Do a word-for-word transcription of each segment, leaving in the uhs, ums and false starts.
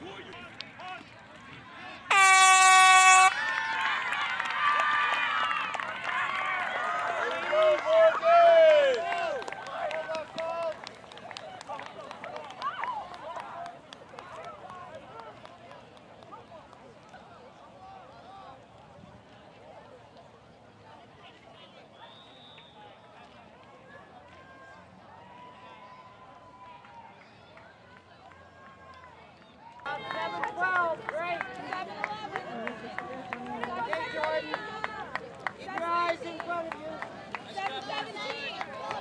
seven twelve, great. seven eleven. Okay, Jordan. Keep your eyes in front of you. seven seventeen.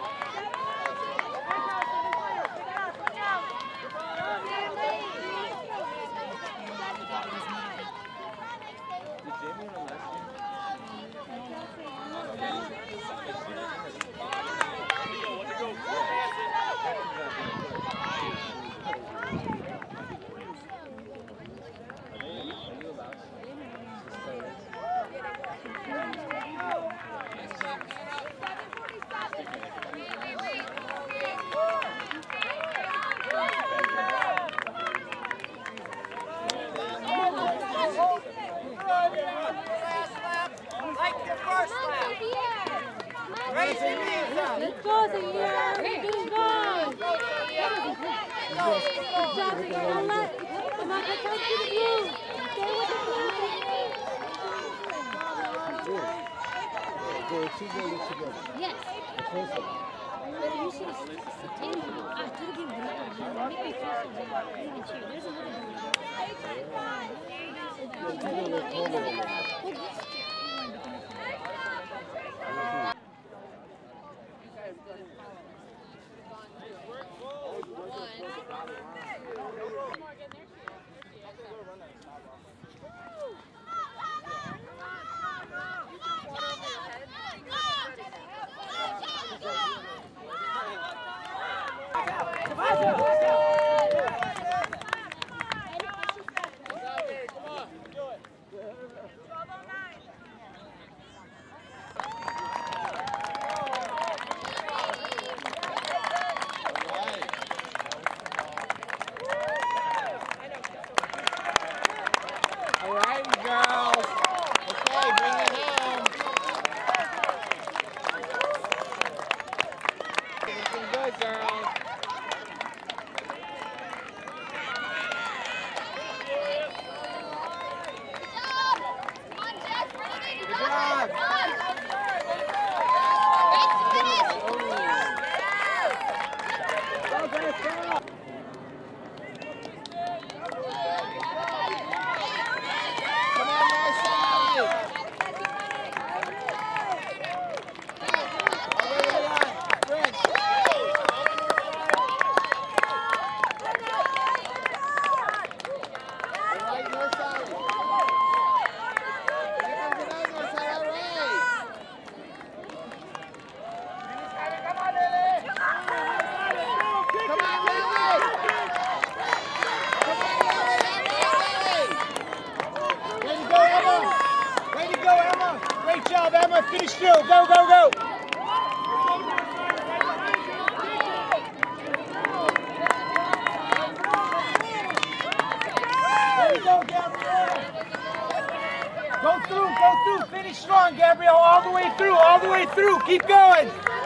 Let's go, Zahir. Good job. Good job, Zahir. Come on, come on, come to the blue. Stay with the blue. Yes. You should have stayed. Ah, do it again. Make me feel so good. There's another one. Great job, Emma. Finish through. Go, go, go. There you go, Gabrielle. Go through, go through. Finish strong, Gabrielle. All the way through, all the way through. Keep going.